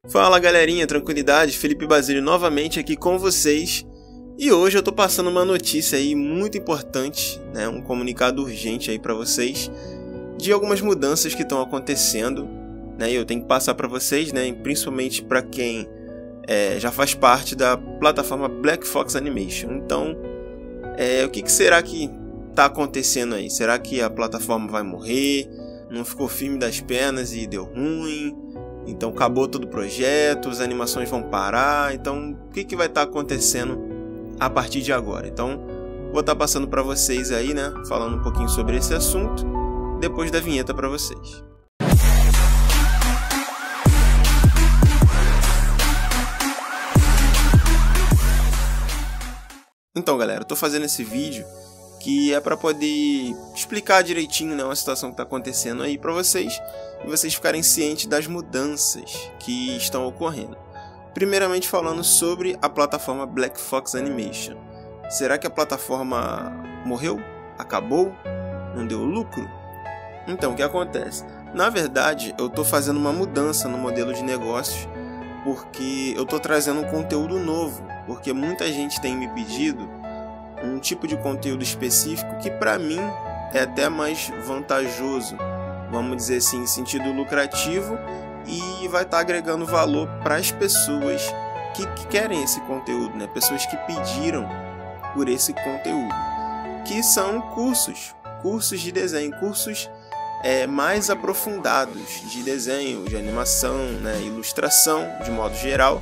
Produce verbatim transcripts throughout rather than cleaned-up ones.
Fala galerinha, tranquilidade, Felipe Basílio novamente aqui com vocês. E hoje eu tô passando uma notícia aí muito importante, né, um comunicado urgente aí para vocês de algumas mudanças que estão acontecendo, né, e eu tenho que passar para vocês, né, principalmente para quem é, já faz parte da plataforma Black Fox Animation. Então, é, o que, que será que tá acontecendo aí? Será que a plataforma vai morrer? Não ficou firme das pernas e deu ruim? Então acabou todo o projeto, as animações vão parar. Então o que, que vai estar tá acontecendo a partir de agora? Então vou estar tá passando para vocês aí, né, falando um pouquinho sobre esse assunto depois da vinheta para vocês. Então galera, eu tô fazendo esse vídeo que é para poder explicar direitinho, né, uma situação que está acontecendo aí para vocês e vocês ficarem cientes das mudanças que estão ocorrendo. Primeiramente falando sobre a plataforma Black Fox Animation. Será que a plataforma morreu? Acabou? Não deu lucro? Então, o que acontece? Na verdade, eu estou fazendo uma mudança no modelo de negócios porque eu estou trazendo um conteúdo novo, porque muita gente tem me pedido um tipo de conteúdo específico que para mim é até mais vantajoso, vamos dizer assim, em sentido lucrativo, e vai estar tá agregando valor para as pessoas que, que querem esse conteúdo, né? Pessoas que pediram por esse conteúdo, que são cursos, cursos de desenho, cursos é, mais aprofundados de desenho, de animação, né? Ilustração de modo geral,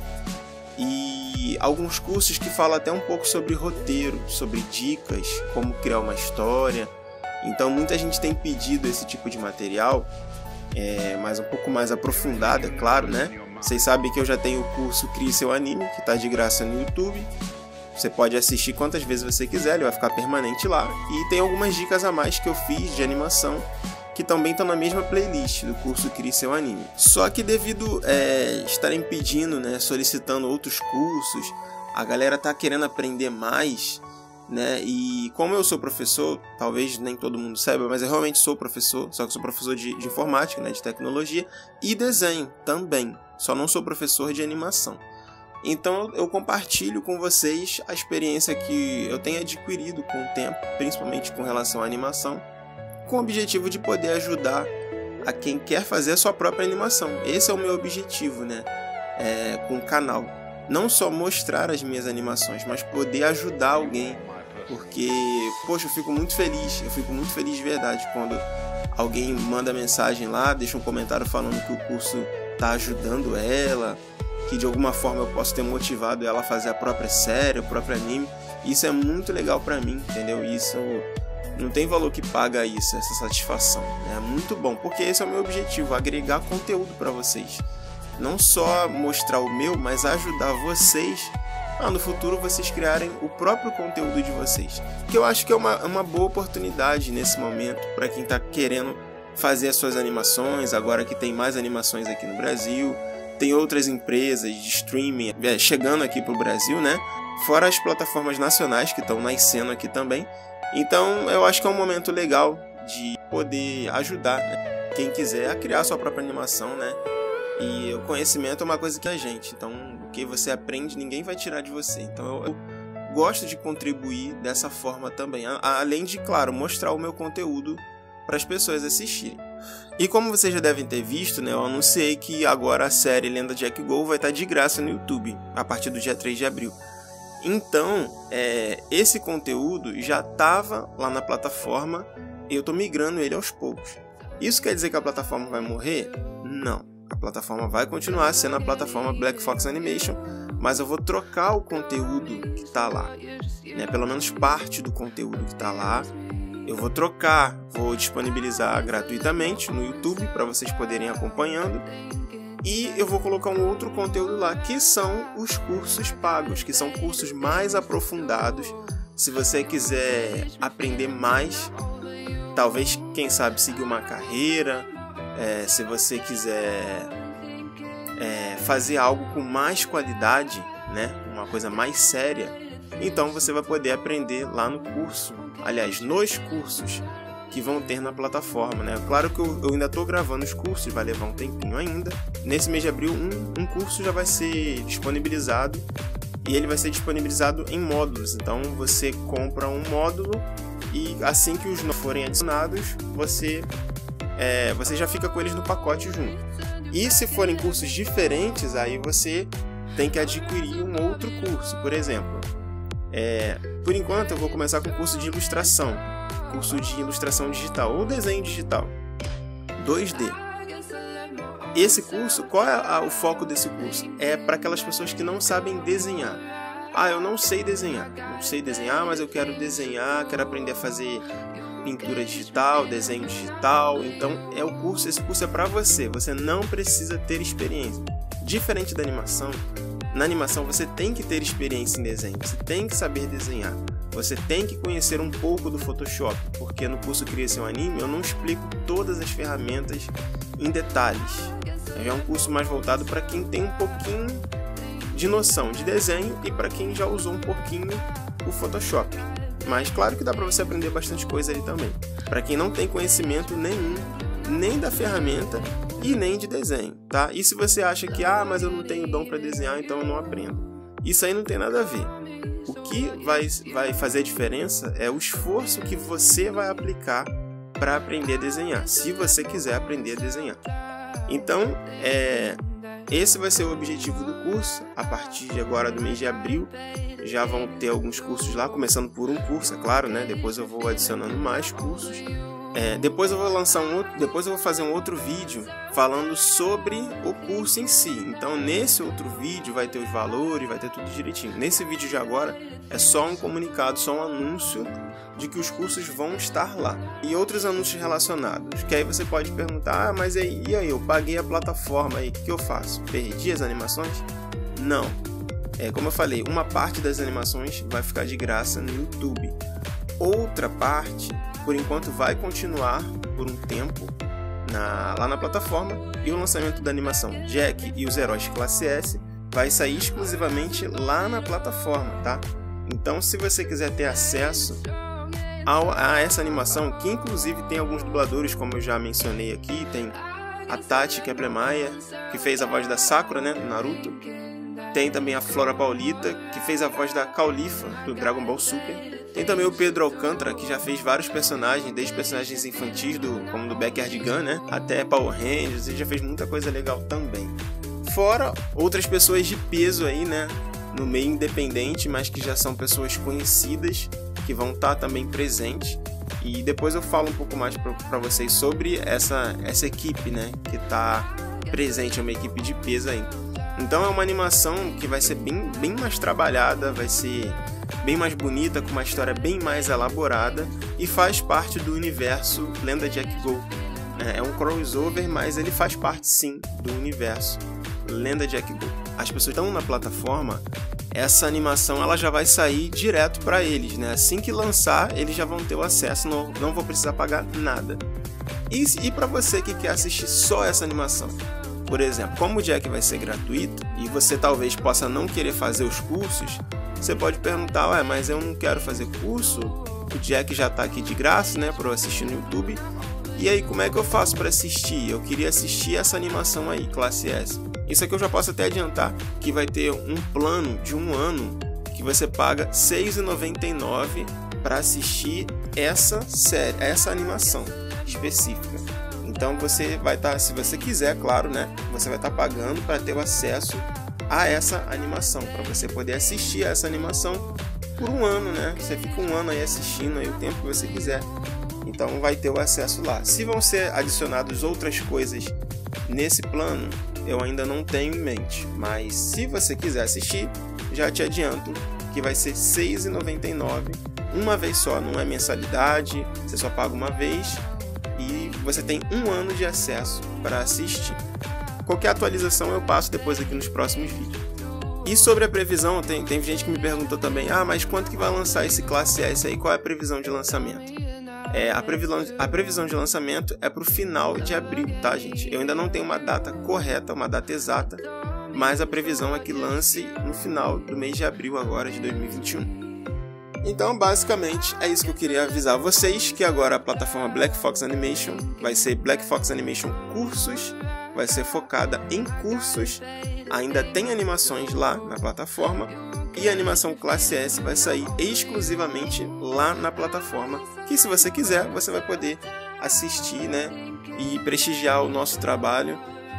e alguns cursos que falam até um pouco sobre roteiro, sobre dicas, como criar uma história. Então muita gente tem pedido esse tipo de material, é, mas um pouco mais aprofundado, é claro, né? Vocês sabem que eu já tenho o curso Crie Seu Anime, que está de graça no YouTube. Você pode assistir quantas vezes você quiser, ele vai ficar permanente lá. E tem algumas dicas a mais que eu fiz de animação, que também estão na mesma playlist do curso Crie Seu Anime. Só que devido é, estarem pedindo, né, solicitando outros cursos, a galera tá querendo aprender mais, né? E como eu sou professor, talvez nem todo mundo saiba, mas eu realmente sou professor, só que sou professor de, de informática, né, de tecnologia e desenho também, só não sou professor de animação. Então eu compartilho com vocês a experiência que eu tenho adquirido com o tempo, principalmente com relação à animação, com o objetivo de poder ajudar a quem quer fazer a sua própria animação. Esse é o meu objetivo, né, é, com o canal. Não só mostrar as minhas animações, mas poder ajudar alguém. Porque, poxa, eu fico muito feliz, eu fico muito feliz de verdade quando alguém manda mensagem lá, deixa um comentário falando que o curso está ajudando ela, que de alguma forma eu posso ter motivado ela a fazer a própria série, o próprio anime. Isso é muito legal pra mim, entendeu? Isso não tem valor que paga isso, essa satisfação. É muito bom, porque esse é o meu objetivo, agregar conteúdo para vocês. Não só mostrar o meu, mas ajudar vocês a no futuro vocês criarem o próprio conteúdo de vocês. Que eu acho que é uma, uma boa oportunidade nesse momento para quem está querendo fazer as suas animações, agora que tem mais animações aqui no Brasil. Tem outras empresas de streaming é, chegando aqui para o Brasil, né? Fora as plataformas nacionais que estão nascendo aqui também. Então eu acho que é um momento legal de poder ajudar, né, quem quiser a criar a sua própria animação, né? E o conhecimento é uma coisa que a gente, então o que você aprende ninguém vai tirar de você. Então eu, eu gosto de contribuir dessa forma também, a, além de, claro, mostrar o meu conteúdo para as pessoas assistirem. E como vocês já devem ter visto, né, eu anunciei que agora a série Lenda Jack Go vai estar de graça no YouTube a partir do dia três de abril. Então, é, esse conteúdo já estava lá na plataforma e eu estou migrando ele aos poucos. Isso quer dizer que a plataforma vai morrer? Não. A plataforma vai continuar sendo a plataforma Black Fox Animation, mas eu vou trocar o conteúdo que está lá, né? Pelo menos parte do conteúdo que está lá. Eu vou trocar, vou disponibilizar gratuitamente no YouTube para vocês poderem ir acompanhando. E eu vou colocar um outro conteúdo lá, que são os cursos pagos, que são cursos mais aprofundados. Se você quiser aprender mais, talvez, quem sabe, seguir uma carreira, é, se você quiser é, fazer algo com mais qualidade, né, uma coisa mais séria, então você vai poder aprender lá no curso, aliás, nos cursos que vão ter na plataforma, né? Claro que eu, eu ainda estou gravando os cursos, vai levar um tempinho ainda. Nesse mês de abril, um, um curso já vai ser disponibilizado e ele vai ser disponibilizado em módulos. Então você compra um módulo e assim que os não forem adicionados, você, é, você já fica com eles no pacote junto. E se forem cursos diferentes, aí você tem que adquirir um outro curso. Por exemplo, é, por enquanto eu vou começar com o curso de ilustração. Curso de ilustração digital ou desenho digital dois D. Esse curso, qual é a, o foco desse curso? É para aquelas pessoas que não sabem desenhar. Ah, eu não sei desenhar. Não sei desenhar, mas eu quero desenhar, quero aprender a fazer pintura digital, desenho digital. Então, é o curso, esse curso é para você. Você não precisa ter experiência. Diferente da animação, na animação você tem que ter experiência em desenho, você tem que saber desenhar. Você tem que conhecer um pouco do Photoshop, porque no curso Cria Seu Anime eu não explico todas as ferramentas em detalhes. É um curso mais voltado para quem tem um pouquinho de noção de desenho e para quem já usou um pouquinho o Photoshop. Mas claro que dá para você aprender bastante coisa ali também. Para quem não tem conhecimento nenhum, nem da ferramenta e nem de desenho, tá? E se você acha que, ah, mas eu não tenho dom para desenhar, então eu não aprendo. Isso aí não tem nada a ver. O que vai, vai fazer a diferença é o esforço que você vai aplicar para aprender a desenhar, se você quiser aprender a desenhar. Então, é, esse vai ser o objetivo do curso. A partir de agora do mês de abril, já vão ter alguns cursos lá, começando por um curso, é claro, né? Depois eu vou adicionando mais cursos. É, depois eu vou lançar um outro, depois eu vou fazer um outro vídeo falando sobre o curso em si. Então nesse outro vídeo vai ter os valores, vai ter tudo direitinho. Nesse vídeo de agora é só um comunicado, só um anúncio de que os cursos vão estar lá. E outros anúncios relacionados, que aí você pode perguntar, ah, mas aí, e aí, eu paguei a plataforma aí, o que eu faço? Perdi as animações? Não. É, como eu falei, uma parte das animações vai ficar de graça no YouTube. Outra parte, por enquanto, vai continuar por um tempo na, lá na plataforma, e o lançamento da animação Jack e os Heróis Classe S vai sair exclusivamente lá na plataforma, tá? Então, se você quiser ter acesso ao, a essa animação, que inclusive tem alguns dubladores, como eu já mencionei aqui, tem a Tati Quebra-Maia, que fez a voz da Sakura, né, do Naruto. Tem também a Flora Paulita, que fez a voz da Caulifa, do Dragon Ball Super. Tem também o Pedro Alcântara, que já fez vários personagens, desde personagens infantis, do, como do Backyard Gun, né? Até Power Rangers, ele já fez muita coisa legal também. Fora outras pessoas de peso aí, né? No meio independente, mas que já são pessoas conhecidas, que vão estar também presentes. E depois eu falo um pouco mais para vocês sobre essa, essa equipe, né? Que está presente, é uma equipe de peso aí. Então é uma animação que vai ser bem, bem mais trabalhada, vai ser bem mais bonita, com uma história bem mais elaborada e faz parte do universo Lenda Jack Go. É um crossover, mas ele faz parte sim do universo Lenda Jack Go. As pessoas estão na plataforma, essa animação ela já vai sair direto para eles, né? Assim que lançar, eles já vão ter o acesso, não, não vão precisar pagar nada. E, e para você que quer assistir só essa animação? Por exemplo, como o Jack vai ser gratuito e você talvez possa não querer fazer os cursos, você pode perguntar, ué, mas eu não quero fazer curso, o Jack já está aqui de graça, né, para eu assistir no YouTube, e aí como é que eu faço para assistir? Eu queria assistir essa animação aí, Classe S. Isso aqui eu já posso até adiantar, que vai ter um plano de um ano que você paga seis reais e noventa e nove centavos para assistir essa série, essa animação específica. Então você vai estar, tá, se você quiser, claro, né, você vai estar tá pagando para ter o acesso a essa animação, para você poder assistir a essa animação por um ano, né? Você fica um ano aí assistindo aí o tempo que você quiser. Então vai ter o acesso lá. Se vão ser adicionadas outras coisas nesse plano, eu ainda não tenho em mente. Mas se você quiser assistir, já te adianto que vai ser seis reais e noventa e nove centavos uma vez só, não é mensalidade, você só paga uma vez e você tem um ano de acesso para assistir. Qualquer atualização eu passo depois aqui nos próximos vídeos. E sobre a previsão, tem, tem gente que me perguntou também, ah, mas quanto que vai lançar esse Classe S aí? Qual é a previsão de lançamento? É, a, previsão, a previsão de lançamento é para o final de abril, tá, gente? Eu ainda não tenho uma data correta, uma data exata, mas a previsão é que lance no final do mês de abril agora de dois mil e vinte e um. Então, basicamente, é isso que eu queria avisar vocês, que agora a plataforma Black Fox Animation vai ser Black Fox Animation Cursos, vai ser focada em cursos, ainda tem animações lá na plataforma, e a animação Classe S vai sair exclusivamente lá na plataforma, que se você quiser, você vai poder assistir, né, e prestigiar o nosso trabalho,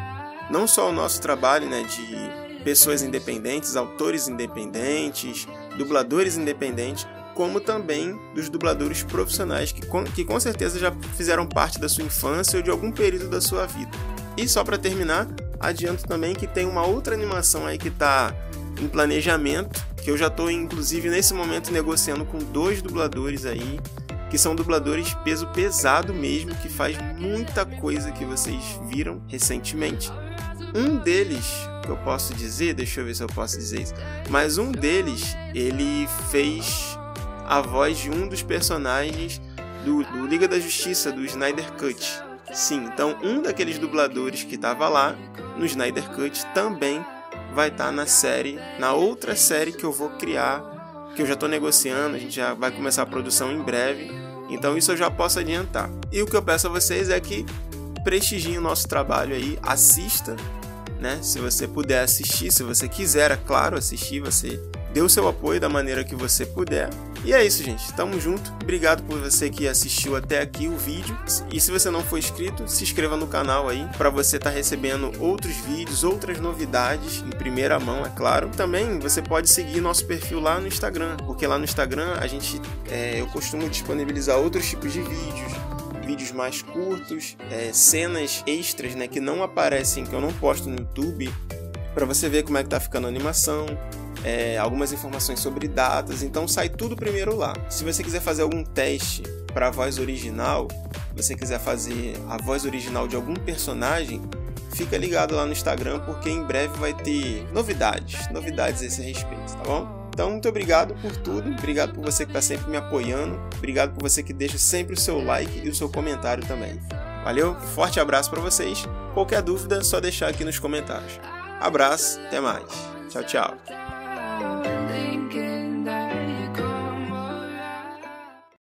não só o nosso trabalho, né, de pessoas independentes, autores independentes, dubladores independentes, como também dos dubladores profissionais que com, que com certeza já fizeram parte da sua infância ou de algum período da sua vida. E só para terminar, adianto também que tem uma outra animação aí que está em planejamento, que eu já estou inclusive nesse momento negociando com dois dubladores aí, que são dubladores peso pesado mesmo, que faz muita coisa que vocês viram recentemente. Um deles, que eu posso dizer, deixa eu ver se eu posso dizer isso, mas um deles, ele fez a voz de um dos personagens do, do Liga da Justiça, do Snyder Cut. Sim, então um daqueles dubladores que estava lá no Snyder Cut também vai estar tá na série, na outra série que eu vou criar, que eu já estou negociando, a gente já vai começar a produção em breve, então isso eu já posso adiantar. E o que eu peço a vocês é que prestigiem o nosso trabalho aí, assista, né? Se você puder assistir, se você quiser, é claro, assistir, você dê o seu apoio da maneira que você puder. E é isso, gente. Tamo junto. Obrigado por você que assistiu até aqui o vídeo. E se você não for inscrito, se inscreva no canal aí para você estar tá recebendo outros vídeos, outras novidades em primeira mão, é claro. Também você pode seguir nosso perfil lá no Instagram, porque lá no Instagram a gente, é, eu costumo disponibilizar outros tipos de vídeos, vídeos mais curtos, é, cenas extras, né, que não aparecem, que eu não posto no YouTube, para você ver como é que tá ficando a animação. É, algumas informações sobre datas, então sai tudo primeiro lá. Se você quiser fazer algum teste para a voz original, você quiser fazer a voz original de algum personagem, fica ligado lá no Instagram, porque em breve vai ter novidades, novidades a esse respeito, tá bom? Então, muito obrigado por tudo, obrigado por você que está sempre me apoiando, obrigado por você que deixa sempre o seu like e o seu comentário também. Valeu, forte abraço para vocês, qualquer dúvida é só deixar aqui nos comentários. Abraço, até mais, tchau, tchau.